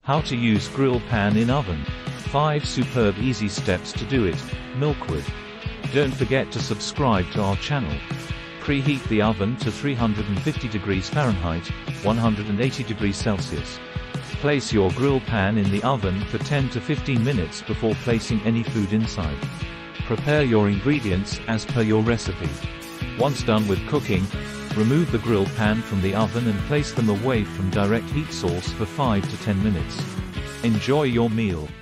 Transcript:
How to use grill pan in oven. 5 superb easy steps to do it. Milkwood. Don't forget to subscribe to our channel. Preheat the oven to 350 degrees Fahrenheit, 180 degrees Celsius. Place your grill pan in the oven for 10 to 15 minutes before placing any food inside. Prepare your ingredients as per your recipe. Once done with cooking, remove the grill pan from the oven and place them away from direct heat source for 5 to 10 minutes. Enjoy your meal.